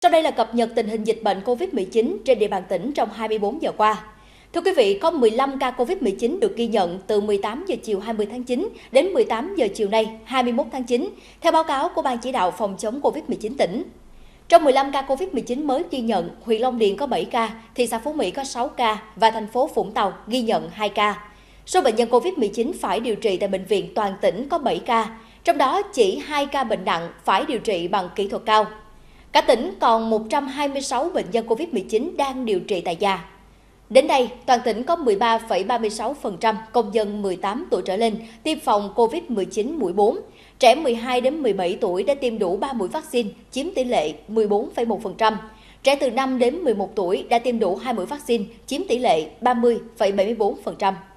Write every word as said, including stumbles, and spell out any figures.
Sau đây là cập nhật tình hình dịch bệnh Covid mười chín trên địa bàn tỉnh trong hai mươi bốn giờ qua. Thưa quý vị, có mười lăm ca Covid mười chín được ghi nhận từ mười tám giờ chiều hai mươi tháng chín đến mười tám giờ chiều nay hai mươi mốt tháng chín, theo báo cáo của Ban chỉ đạo phòng chống Covid mười chín tỉnh. Trong mười lăm ca Covid mười chín mới ghi nhận, huyện Long Điền có bảy ca, thị xã Phú Mỹ có sáu ca và thành phố Vũng Tàu ghi nhận hai ca. Số bệnh nhân Covid mười chín phải điều trị tại bệnh viện toàn tỉnh có bảy ca, trong đó chỉ hai ca bệnh nặng phải điều trị bằng kỹ thuật cao. Cả tỉnh còn một trăm hai mươi sáu bệnh nhân Covid mười chín đang điều trị tại nhà. Đến nay, toàn tỉnh có mười ba phẩy ba mươi sáu phần trăm công dân mười tám tuổi trở lên tiêm phòng Covid mười chín mũi bốn. Trẻ mười hai đến mười bảy tuổi đã tiêm đủ ba mũi vaccine, chiếm tỷ lệ mười bốn phẩy một phần trăm. Trẻ từ năm đến mười một tuổi đã tiêm đủ hai mũi vaccine, chiếm tỷ lệ ba mươi phẩy bảy mươi bốn phần trăm.